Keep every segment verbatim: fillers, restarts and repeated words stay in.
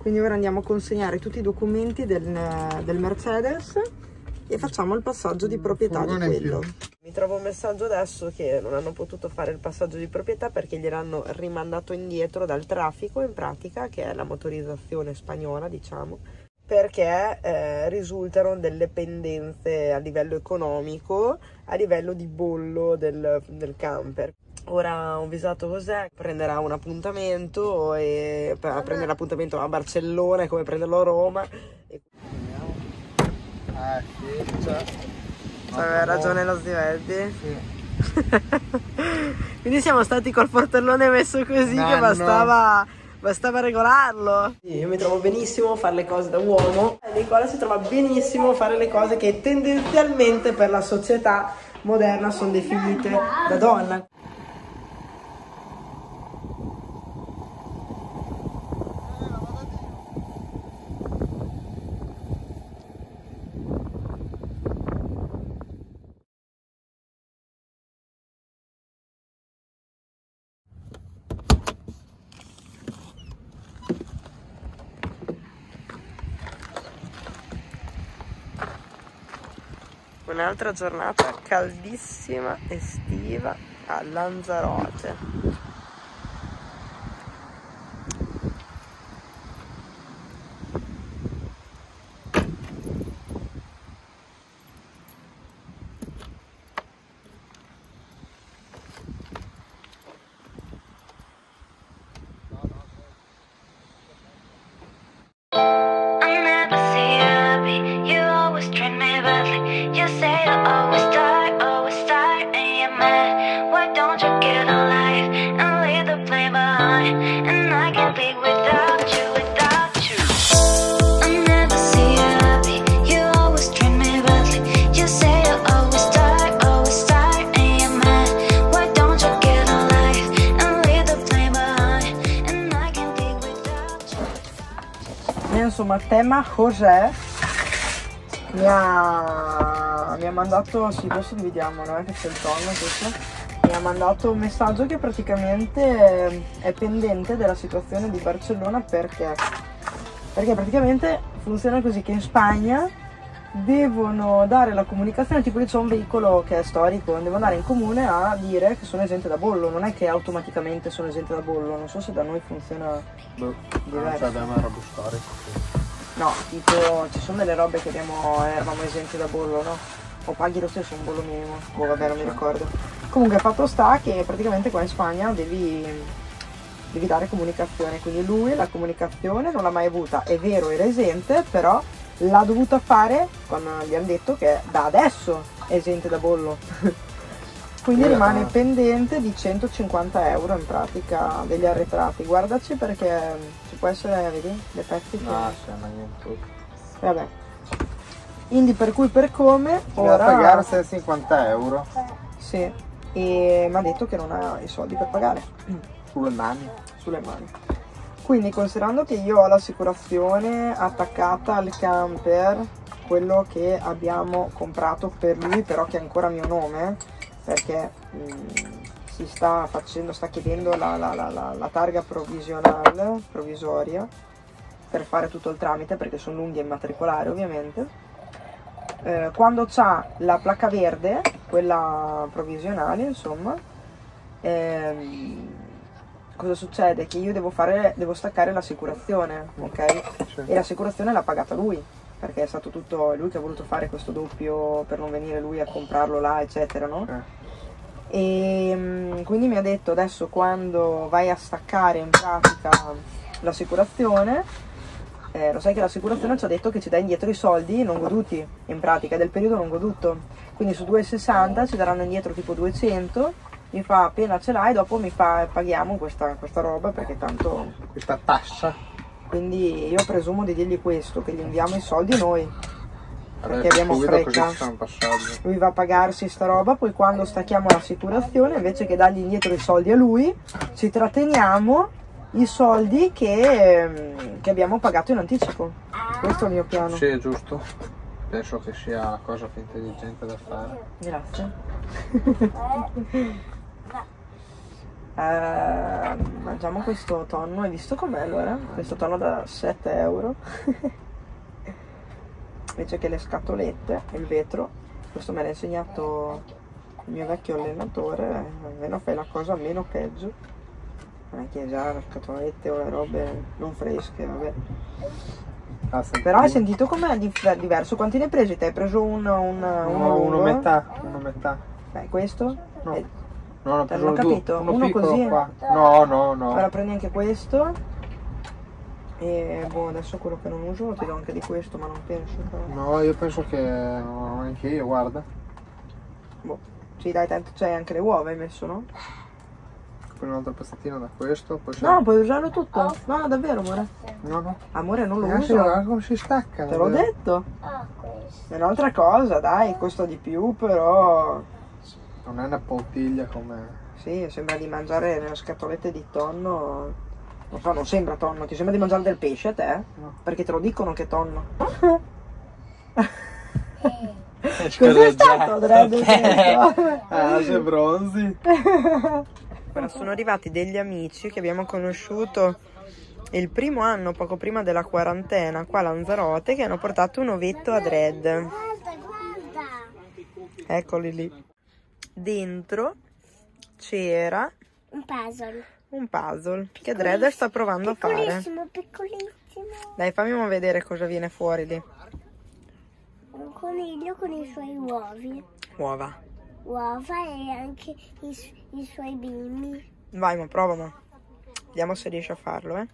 Quindi ora andiamo a consegnare tutti i documenti del, del Mercedes e facciamo il passaggio di proprietà di quello. Mi trovo un messaggio adesso che non hanno potuto fare il passaggio di proprietà perché gliel'hanno rimandato indietro dal traffico, in pratica, che è la motorizzazione spagnola, diciamo, perché eh, risultano delle pendenze a livello economico, a livello di bollo del, del camper. Ora ho avvisato José, prenderà un appuntamento e per prendere l'appuntamento a Barcellona è come prenderlo a Roma. E... Eh sì, cioè, aveva ragione lo Stiveldi. Sì. Quindi siamo stati col portellone messo così no, che bastava, no. bastava regolarlo. Io mi trovo benissimo a fare le cose da uomo, Nicola si trova benissimo a fare le cose che tendenzialmente per la società moderna sono definite da donna. Un'altra giornata caldissima, estiva, a Lanzarote. Insomma, tema José mi ha, mi ha mandato, sì, adesso dividiamo, non è che c'è il tono questo, mi ha mandato un messaggio che praticamente è pendente della situazione di Barcellona. Perché? Perché praticamente funziona così, che in Spagna devono dare la comunicazione, tipo c'è un veicolo che è storico, devo andare in comune a dire che sono esente da bollo, non è che automaticamente sono esente da bollo, non so se da noi funziona Boh, diverso. cioè da una roba storica. No, tipo ci sono delle robe che abbiamo, eravamo esenti da bollo, no? O paghi lo stesso un bollo minimo, boh vabbè non mi ricordo. Comunque fatto sta che praticamente qua in Spagna devi, devi dare comunicazione, quindi lui la comunicazione non l'ha mai avuta, è vero era esente, però l'ha dovuta fare quando gli hanno detto che da adesso è esente da bollo. Quindi rimane pendente di centocinquanta euro in pratica degli arretrati. Guardaci perché ci può essere, vedi, dei pezzi che... No, sì, ma niente. Vabbè. Quindi per cui per come ora... Da pagare centocinquanta euro. Sì, e mi ha detto che non ha i soldi per pagare. Sulle mani. Sulle mani. Quindi considerando che io ho l'assicurazione attaccata al camper, quello che abbiamo comprato per lui, però che è ancora a mio nome, perché mh, si sta facendo, sta chiedendo la, la, la, la, la targa provvisionale, provvisoria, per fare tutto il tramite, perché sono lunghi a immatricolare ovviamente. Eh, quando c'ha la placca verde, quella provvisionale insomma, ehm, cosa succede? Che io devo fare, devo staccare l'assicurazione, ok? Sì. E l'assicurazione l'ha pagata lui, perché è stato tutto lui che ha voluto fare questo doppio per non venire lui a comprarlo là, eccetera, no? Eh. E quindi mi ha detto adesso quando vai a staccare in pratica l'assicurazione, eh, lo sai che l'assicurazione ci ha detto che ci dà indietro i soldi non goduti, in pratica, del periodo non goduto. Quindi su due e sessanta ci daranno indietro tipo duecento, mi fa appena ce l'hai, dopo mi fa paghiamo questa, questa roba perché tanto... Questa tassa. Quindi io presumo di dirgli questo, che gli inviamo i soldi noi, perché abbiamo fretta. Lui va a pagarsi sta roba, poi quando stacchiamo l'assicurazione, invece che dargli indietro i soldi a lui, ci tratteniamo i soldi che, che abbiamo pagato in anticipo. Questo è il mio piano. Sì, è giusto. Penso che sia una cosa più intelligente da fare. Grazie. Eh, mangiamo questo tonno, hai visto com'è allora? Questo tonno da sette euro. Invece che le scatolette e il vetro, questo me l'ha insegnato il mio vecchio allenatore, almeno fai la cosa meno peggio. Non è che già le scatolette o le robe non fresche, vabbè. Ah, Però hai sentito com'è diverso? Quanti ne hai presi? Ti hai preso un, un, uno, uno, uno metà, uno metà. Beh, questo? No. È... No, no, non ho capito, uno, uno così? Qua. No, no, no. Allora prendi anche questo. E boh, adesso quello che non uso ti do anche di questo, ma non penso. Però. No, io penso che no, anche io, guarda. Boh, sì dai, tanto c'hai anche le uova hai messo, no? Poi un altro pezzettino da questo. Poi no, puoi usarlo tutto. No, davvero, amore. No, no. Amore, non lo Eh, uso. guarda come si stacca. Te l'ho detto. Ah, questo. È un'altra cosa, dai, costa di più, però... Non è una poltiglia come... Sì, sembra di mangiare nelle scatolette di tonno. Non so, non sembra tonno, ti sembra di mangiare del pesce a te? No. Perché te lo dicono che è tonno. Eh, Cos'è stato, Dredd? Ah, sei bronzi. Ora sono arrivati degli amici che abbiamo conosciuto il primo anno, poco prima della quarantena, qua a Lanzarote, che hanno portato un ovetto a Dredd. Guarda, guarda. Eccoli lì. Dentro c'era Un puzzle. un puzzle che Dredd sta provando a fare. Piccolissimo, piccolissimo. Dai, fammi vedere cosa viene fuori lì. Un coniglio con i suoi uovi. Uova. Uova e anche i, su- i suoi bimbi. Vai, ma prova, ma. Vediamo se riesce a farlo, eh.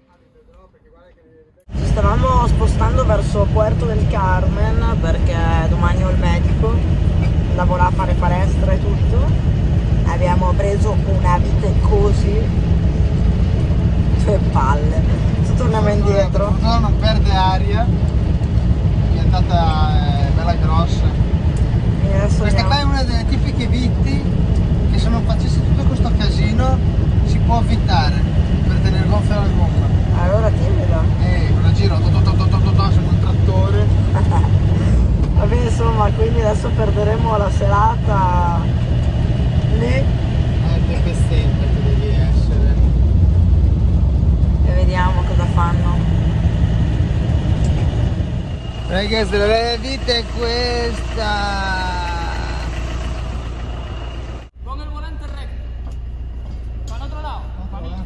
Ci stavamo spostando verso Puerto del Carmen perché domani ho il medico. Andavo là a fare palestra e tutto. Abbiamo preso una vite così. Due palle. Adesso torniamo indietro. No, non perde aria. È andata eh, bella grossa. E adesso Questa andiamo. qua è una delle tipiche vitti che se non facessi tutto questo casino si può avvitare per tenere gonfia la gomma. Allora timida. E me la giro, to, to, to, to, to, to, to, sono un trattore. Vabbè, insomma, quindi adesso perderemo la serata lì È tempestente che devi essere. e vediamo cosa fanno. Ragazzi, la vera vita è questa. Ponga el volante recto. Para el otro lado. Para mí.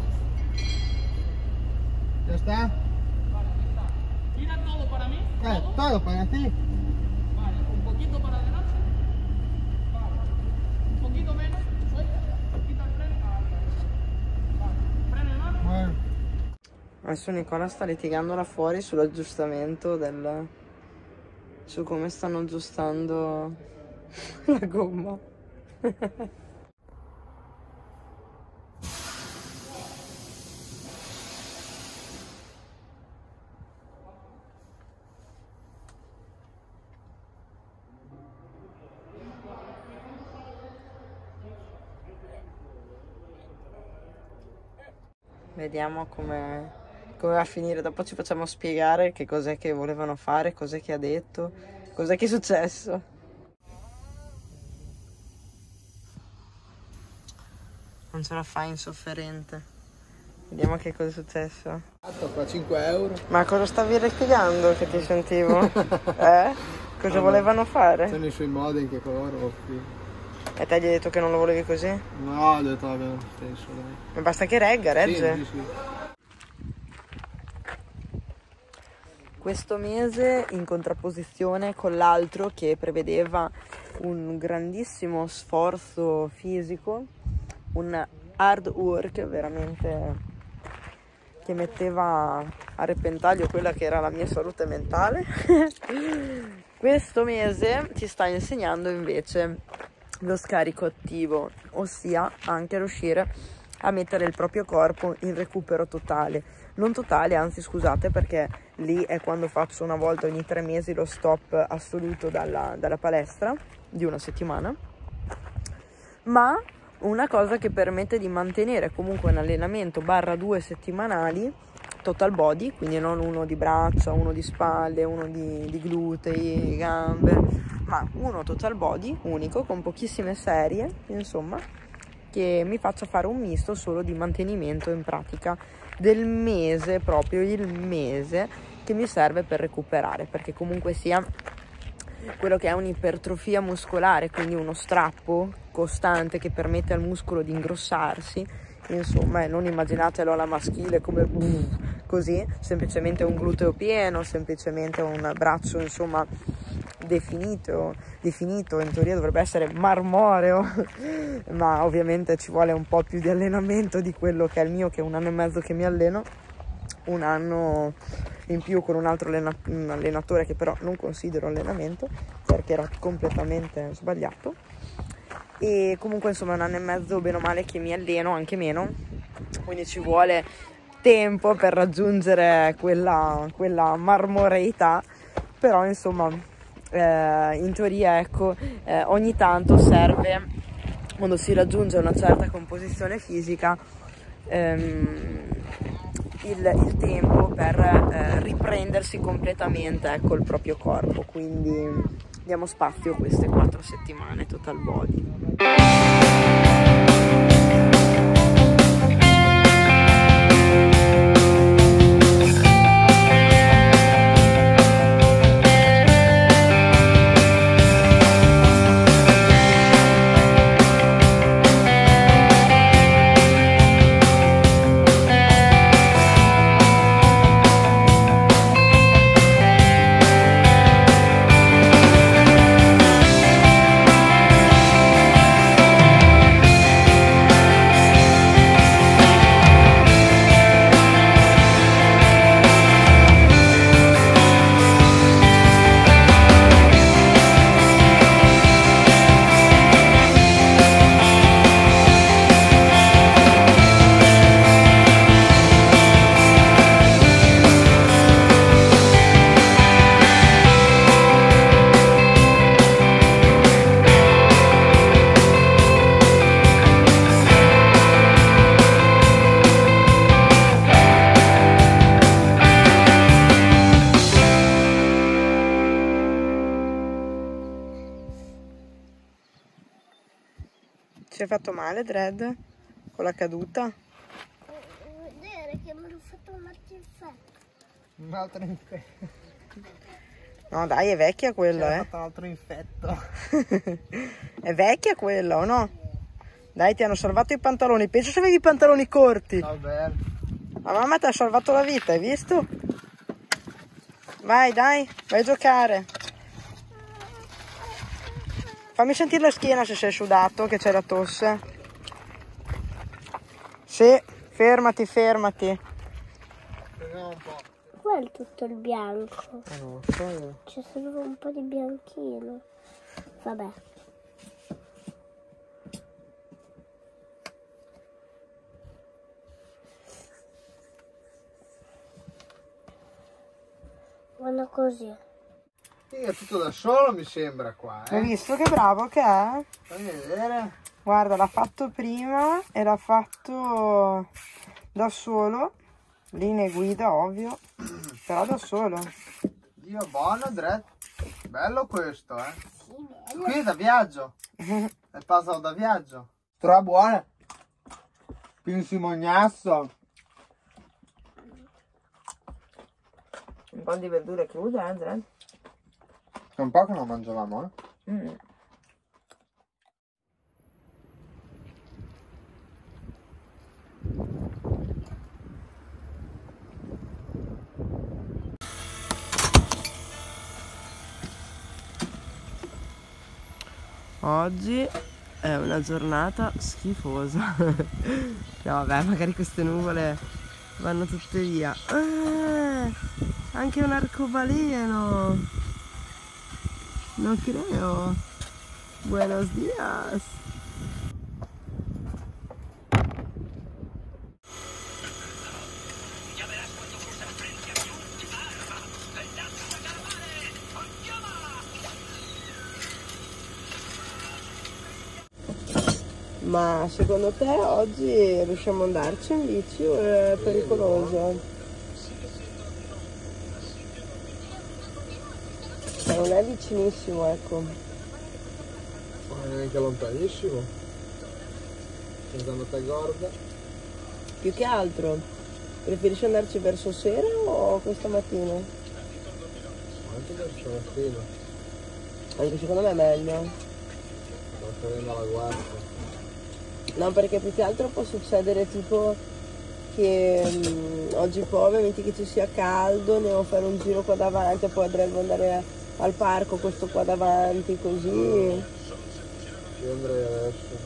Ya está? Vale, aquí está. Gira todo para mí. Eh, Todo. todo para ti. Vale, un poquito para adelante. Vale. Un poquito menos. Suelta. Quita el freno. Vale. Freno en mano. Bueno. Adesso Nicola sta litigando là fuori sull'aggiustamento del... su come stanno aggiustando la gomma. Vediamo come, come va a finire. Dopo ci facciamo spiegare che cos'è che volevano fare, cos'è che ha detto, cos'è che è successo. Non ce la fai insofferente. Vediamo che cosa è successo. Qua cinque euro. Ma cosa stavi litigando che ti sentivo? Eh? Cosa No, volevano fare? Sono i suoi modi in che colore offri. E te gli hai detto che non lo volevi così? No, ho detto vabbè lo stesso, dai. Ma basta che regga, regge. Sì, sì, sì. Questo mese in contrapposizione con l'altro che prevedeva un grandissimo sforzo fisico, un hard work veramente che metteva a repentaglio quella che era la mia salute mentale. Questo mese ci sta insegnando invece lo scarico attivo, ossia anche riuscire a mettere il proprio corpo in recupero totale. Non totale, anzi scusate, perché lì è quando faccio una volta ogni tre mesi lo stop assoluto dalla, dalla palestra di una settimana, ma una cosa che permette di mantenere comunque un allenamento barra due settimanali total body, quindi non uno di braccia, uno di spalle, uno di, di glutei, gambe, ma uno total body unico con pochissime serie, insomma, che mi faccia fare un misto solo di mantenimento in pratica del mese, proprio il mese che mi serve per recuperare, perché comunque sia quello che è un'ipertrofia muscolare, quindi uno strappo costante che permette al muscolo di ingrossarsi, insomma, e non immaginatelo alla maschile come così, semplicemente un gluteo pieno, semplicemente un braccio, insomma, definito, definito, in teoria dovrebbe essere marmoreo, ma ovviamente ci vuole un po' più di allenamento di quello che è il mio, che è un anno e mezzo che mi alleno, un anno in più con un altro allena- un allenatore che però non considero allenamento perché era completamente sbagliato. E comunque insomma un anno e mezzo bene o male che mi alleno, anche meno, quindi ci vuole tempo per raggiungere quella, quella marmoreità, però insomma eh, in teoria ecco eh, ogni tanto serve, quando si raggiunge una certa composizione fisica, ehm, il, il tempo per eh, riprendersi completamente ecco il proprio corpo, quindi diamo spazio a queste quattro settimane total body. Ci hai fatto male, Dread? Con la caduta? Vedere che mi hanno fatto un altro infetto. Un altro infetto. No dai, è vecchia quella, Ci eh. ha fatto un altro infetto. È vecchia quella, o no? Dai, ti hanno salvato i pantaloni. Penso se avevi i pantaloni corti. Ciao bello. La mamma ti ha salvato la vita, hai visto? Vai, dai, vai a giocare. Fammi sentire la schiena se sei sudato, che c'è la tosse. Sì, fermati, fermati. Vediamo un po'. Qua è tutto il bianco. Eh, non lo so io. C'è solo un po' di bianchino. Vabbè. Guarda così. Sì, è tutto da solo mi sembra qua, Hai eh. visto che bravo che è? Fammi vedere. Guarda, l'ha fatto prima e l'ha fatto da solo. Linee guida, ovvio, però da solo. Dio buono, Dred. Bello questo, eh. Sì, bello. Qui è da viaggio. È passato da viaggio. Stra buona. Pinsimognasso. Un po' di verdure crude, eh, Dred? È un po' che non mangiavamo, eh. Mm. Oggi è una giornata schifosa. No vabbè, magari queste nuvole vanno tutte via. Ah, anche un arcobaleno. No creo. Buenos días. Ma secondo te oggi riusciamo ad andarci in bici o è pericoloso? Cioè, non è vicinissimo, ecco. Non è neanche lontanissimo. Pensando a te gorda. Più che altro, preferisci andarci verso sera o questa mattina? Anche verso la mattina. Anche secondo me è meglio. Sto prendendo la guardia. No, perché più che altro può succedere tipo che mh, oggi piove, metti che ci sia caldo, andiamo a fare un giro qua davanti, poi andremo andare al parco, questo qua davanti, così. Io andrei adesso.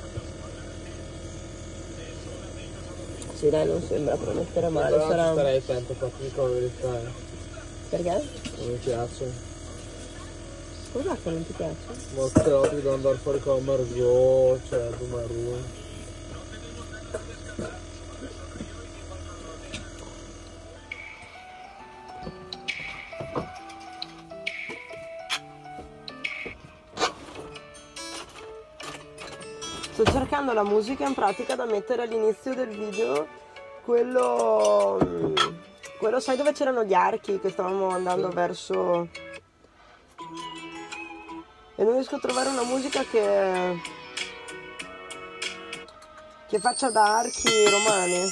Sì, dai, non sembra promettere male, Però sarà... non starei attento, fatti di cover di fare. Perché? Non mi piace. Cos'è che non ti piace? Molte volte devo andare fuori con la Margot, cioè tu Maru. Sto cercando la musica in pratica da mettere all'inizio del video, quello, quello sai dove c'erano gli archi che stavamo andando verso, e non riesco a trovare una musica che, che faccia da archi romani.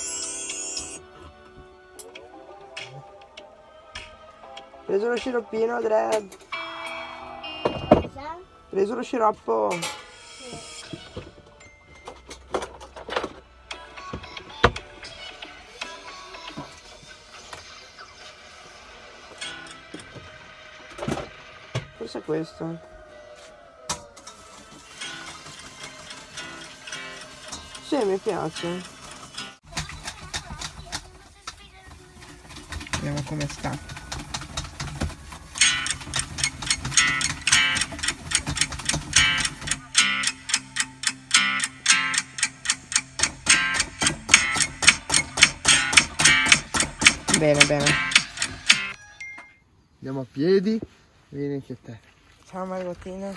Preso lo sciroppino, Adred. Preso lo sciroppo. Forse è questo. Sì, mi piace. Vediamo come sta. Bene, bene. Andiamo a piedi, vieni anche te. Ciao Margottina.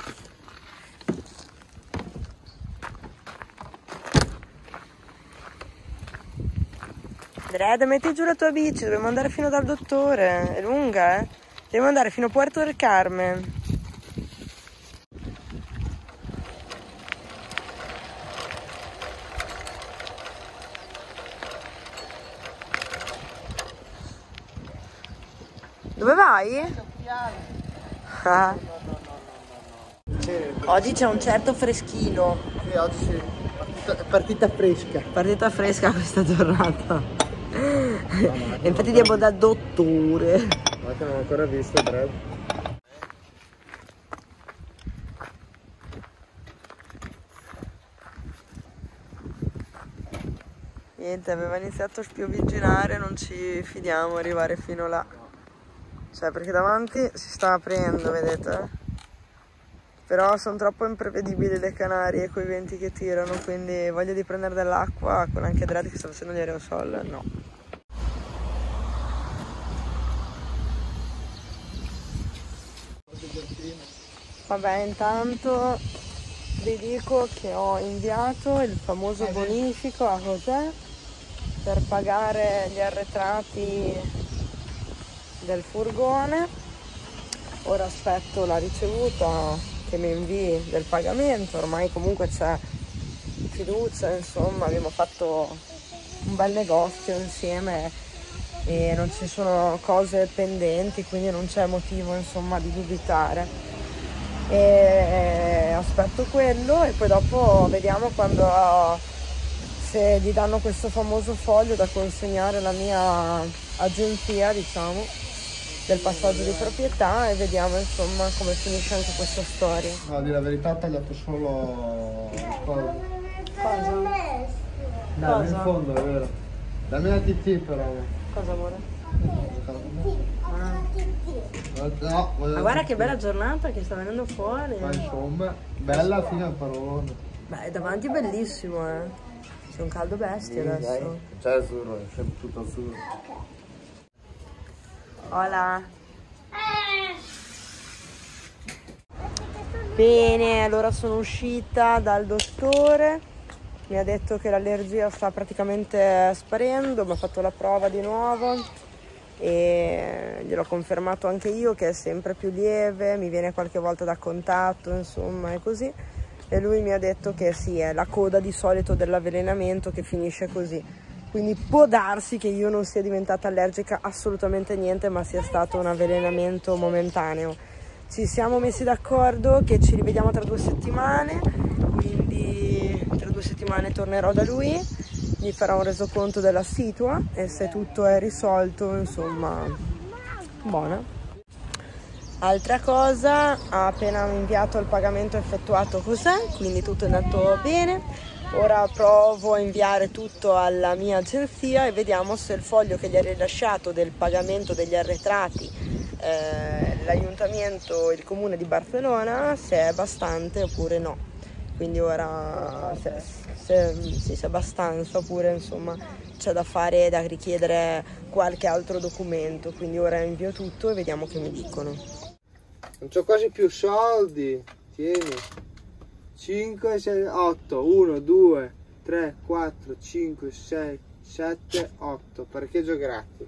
Dred, metti giù la tua bici, dobbiamo andare fino dal dottore, è lunga, eh? Dobbiamo andare fino a Puerto del Carmen. Dove vai? Ah. Oggi c'è un certo freschino. Sì, oggi sì. Partita, partita fresca. Partita fresca questa giornata. E infatti andiamo dal dottore. Ma che non ho ancora visto, Brad. Niente, aveva iniziato a spiovigginare, non ci fidiamo arrivare fino là. Cioè, perché davanti si sta aprendo, vedete? Però sono troppo imprevedibili le Canarie con i venti che tirano, quindi voglio di prendere dell'acqua con anche Dredd che sta facendo gli aerosol, no. Vabbè, intanto vi dico che ho inviato il famoso bonifico a José per pagare gli arretrati del furgone. Ora aspetto la ricevuta che mi invii del pagamento, ormai comunque c'è fiducia, insomma abbiamo fatto un bel negozio insieme e non ci sono cose pendenti, quindi non c'è motivo insomma di dubitare. E aspetto quello e poi dopo vediamo quando, se gli danno questo famoso foglio da consegnare alla mia agenzia, diciamo, del passaggio di proprietà, e vediamo insomma come finisce anche questa storia. No, a dire la verità ho tagliato solo cosa. Cosa? No, Cosa? in fondo è vero. Dammi la T T però. Cosa vuole? No, voglio Ma guarda che bella giornata che sta venendo fuori. Ma insomma, bella fino al parolone. Beh, davanti è bellissimo, eh. C'è un caldo bestia adesso. C'è azzurro, è sempre tutto azzurro. Hola. Bene, allora sono uscita dal dottore, mi ha detto che l'allergia sta praticamente sparendo, mi ha fatto la prova di nuovo e gliel'ho confermato anche io che è sempre più lieve, mi viene qualche volta da contatto, insomma, e così. e lui mi ha detto che sì, è la coda di solito dell'avvelenamento che finisce così. Quindi può darsi che io non sia diventata allergica assolutamente niente, ma sia stato un avvelenamento momentaneo. Ci siamo messi d'accordo che ci rivediamo tra due settimane, quindi tra due settimane tornerò da lui, gli farò un resoconto della situa e se tutto è risolto, insomma, buona. Altra cosa, ha appena inviato il pagamento effettuato cos'è, quindi tutto è andato bene. Ora provo a inviare tutto alla mia agenzia e vediamo se il foglio che gli ha rilasciato del pagamento degli arretrati eh, l'ayuntamiento, il comune di Barcellona, se è bastante oppure no. Quindi ora se, se, se, se è abbastanza oppure insomma c'è da fare, da richiedere qualche altro documento. Quindi ora invio tutto e vediamo che mi dicono. Non c'ho quasi più soldi, tieni. cinque, sei, otto, uno, due, tre, quattro, cinque, sei, sette, otto, parcheggio gratis.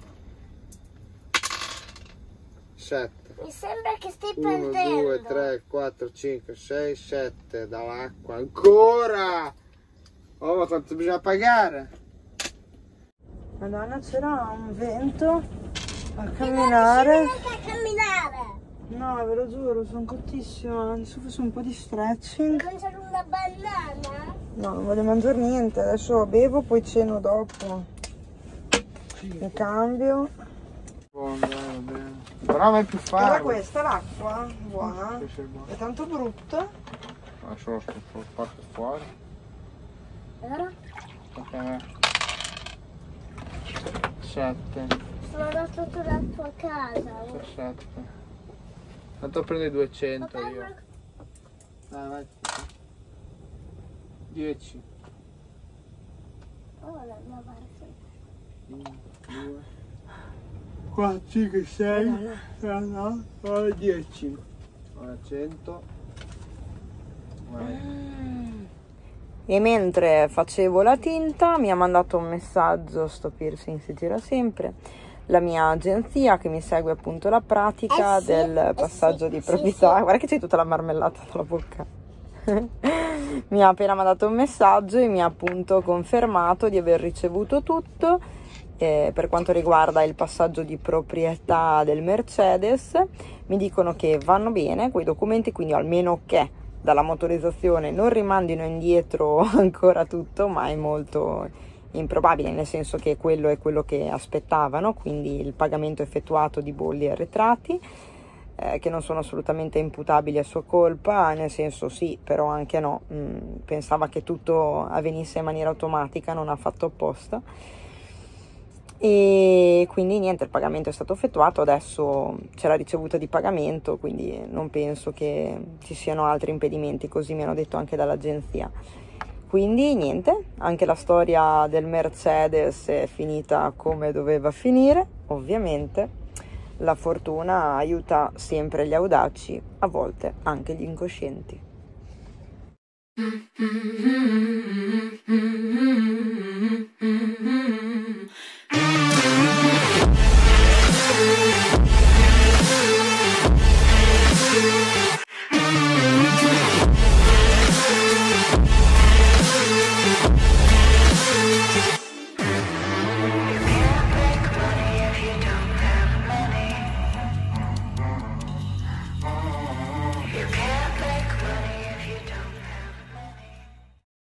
sette. Mi sembra che stai uno, perdendo. due, tre, quattro, cinque, sei, sette, dall'acqua, ancora! Oh, ma quanto bisogna pagare? Madonna, c'era un vento a camminare. Non riesci neanche a camminare. No, ve lo giuro, sono cottissima. Adesso faccio un po' di stretching. Mangiare una banana? No, non voglio mangiare niente. Adesso bevo, poi ceno dopo. Mi cambio. Buono, bene, bene. Però a me è più Guarda facile. questa, l'acqua, buona. Sì, sì, buono. È tanto brutta. Adesso lo porto fuori. Allora? Ok. sette. Sono andato alla tua casa. sette. Tanto prendo duecento Papà, io. ma- Dai, vai. dieci. Oh, la mia barca. uno, due, quattro, cinque, sei, sette, otto, dieci. Ora cento. Vai. E mentre facevo la tinta mi ha mandato un messaggio, sto piercing si tira sempre, la mia agenzia che mi segue appunto la pratica Eh sì, del eh passaggio sì, di sì, proprietà. sì. Guarda che c'hai tutta la marmellata sulla bocca. Mi ha appena mandato un messaggio e mi ha appunto confermato di aver ricevuto tutto eh, per quanto riguarda il passaggio di proprietà del Mercedes. Mi dicono che vanno bene quei documenti, quindi almeno che dalla motorizzazione non rimandino indietro ancora tutto, ma è molto improbabile, nel senso che quello è quello che aspettavano, quindi il pagamento effettuato di bolli e arretrati, eh, che non sono assolutamente imputabili a sua colpa, nel senso sì, però anche no, mm, pensava che tutto avvenisse in maniera automatica, non ha fatto apposta. E quindi niente, il pagamento è stato effettuato, adesso c'è la ricevuta di pagamento, quindi non penso che ci siano altri impedimenti, così mi hanno detto anche dall'agenzia. Quindi niente, anche la storia del Mercedes è finita come doveva finire, ovviamente. La fortuna aiuta sempre gli audaci, a volte anche gli incoscienti.